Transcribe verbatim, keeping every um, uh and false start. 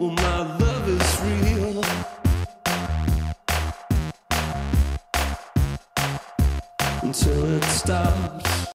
Well, my love is real. Until it stops.